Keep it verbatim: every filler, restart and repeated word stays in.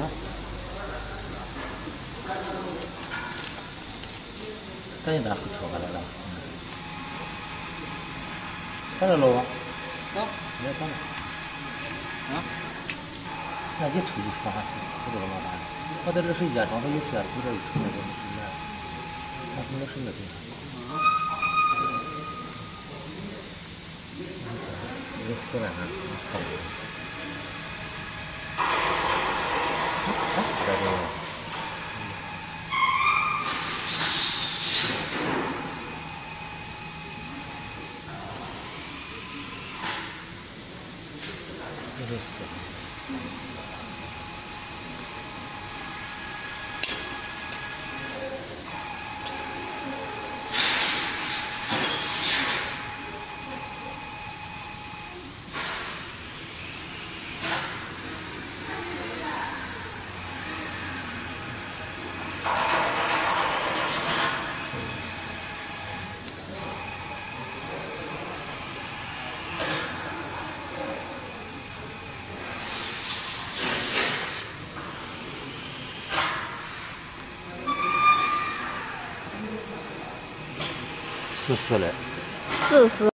赶紧拿抽下来了。干了喽吧？ 走， 没干了。 啊？ 那一抽就发死，不知道老板。我在这是烟上头有些，有点一抽那个没事儿。他从那是那地方。没死了哈，没死了。啊，这个。这个死了。试试嘞， 试试。